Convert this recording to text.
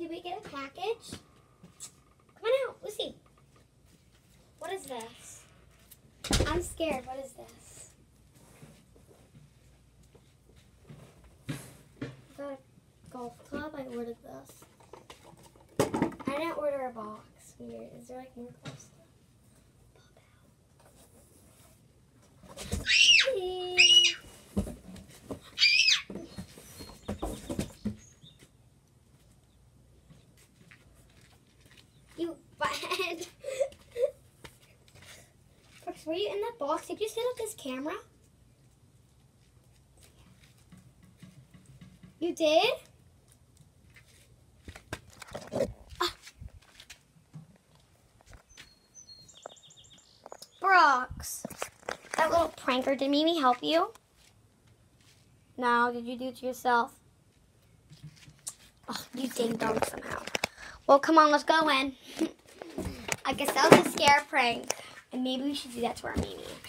Did we get a package? Come on out. Let's see. What is this? I'm scared. What is this? I got a golf club. I ordered this. I didn't order a box. Weird. Is there like more clubs still? You butthead. Brooks, were you in that box? Did you set up this camera? You did? Brooks, that little pranker, did Mimi help you? No, did you do it to yourself? Oh, you ding dong somehow. Well, come on, let's go in. I guess that was a scare prank. And maybe we should do that to our Mimi.